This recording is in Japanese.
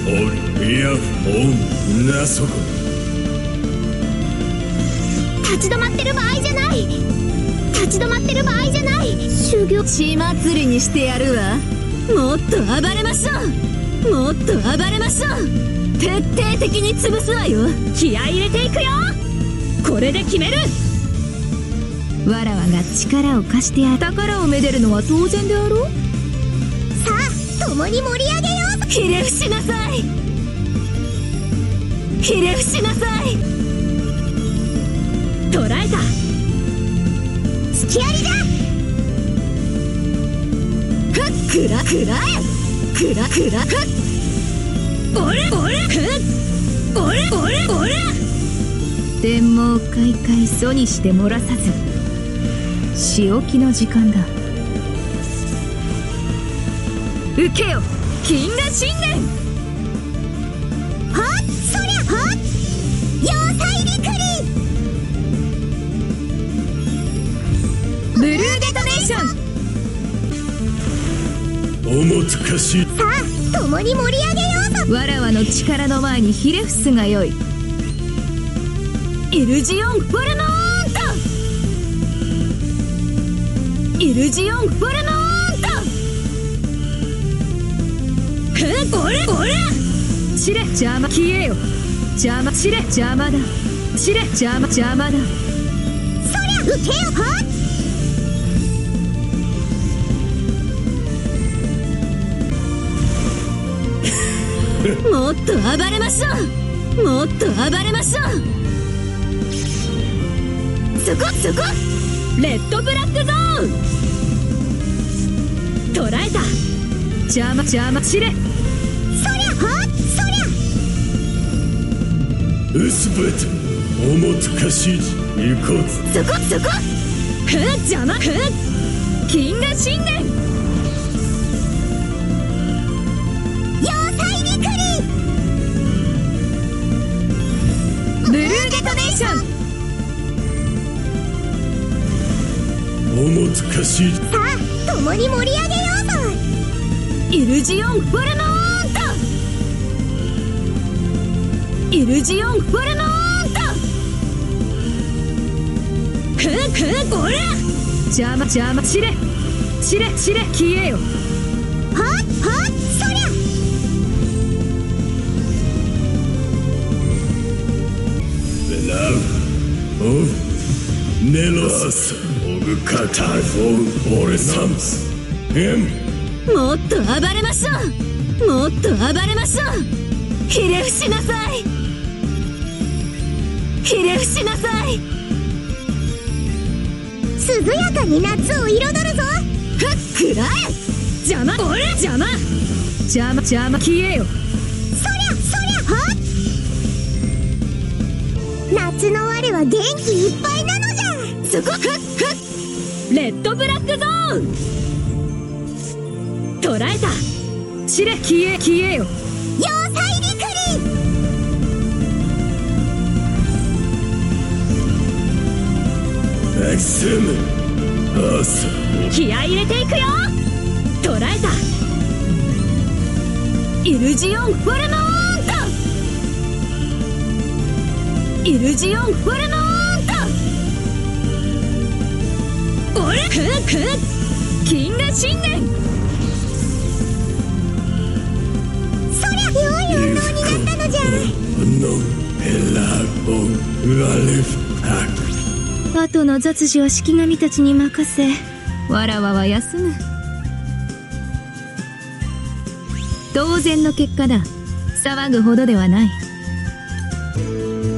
いやなそこ立ち止まってる場合じゃない。立ち止まってる場合じゃない。修行血祭りにしてやるわ。もっと暴れましょう。もっと暴れましょう。徹底的に潰すわよ。 気合い入れていくよ。これで決める。 わらわが力を貸してやる。宝をめでるのは当然であろう。 さあ共に盛り上げよう。 ひれ伏しなさい。ひれ伏しなさい。 捕らえた。 隙ありだ。 ふっくらくらえ。くらくらふっ。 おれおれふっ。おれおれおれ。 天網開会阻にして漏らさず仕置きの時間だ。受けよ金河神殿。 はっそりゃはっ要塞陸離。 ブルーデトネーション。 おもつかしい。 さあ共に盛り上げようぞ。 わらわの力の前にひれ伏すがよい。イルジオンフォルノーント。イルジオンフォルノーント。 おれおれ。 チレ邪魔消えよ。邪魔チレ邪魔だ。チレ邪魔邪魔だ。 そりゃ受けよはっ。 もっと暴れましょう。もっと暴れましょう。そこそこ。 レッドブラックゾーン。捕らえた。 邪魔邪魔チレ。 そりゃはっそりゃ。 うすべておもつかしい。行こうぜ。 そこそこ。 ふっ邪魔ふっ。 金河神殿。 要塞陸離。 ブルーデトネーション。 おもつかしい。 さあ共に盛り上げようぞ。 イルジオンフォルノーント。イルジオンフォルノーント。 ふっふっおれ。 邪魔邪魔チレチレチレ消えよ。 はっはっそりゃ。 ベラウオフネロスオグカタフォーオレサムスエム。 もっと暴れましょう。もっと暴れましょう。ひれ伏しなさい。ひれ伏しなさい。 涼やかに夏を彩るぞ。 ふっくらえ。 邪魔おれ邪魔。 邪魔邪魔消えよ。 そりゃそりゃはっ。夏の我は元気いっぱいなのじゃ。 そこふっふっ。 レッドブラックゾーン。捕らえた。 チレ消え消えよ。 要塞陸離。 マキシムアーサー。 気合い入れていくよ。捕らえた。 イルジオンフォルノーント。イルジオンフォルノーント。 おれふっふっ。 金河神殿。 そりゃ良い運動になったのじゃ。 ノエラボラレフタ。 後の雑事は式神たちに任せわらわは休む。当然の結果だ。騒ぐほどではない。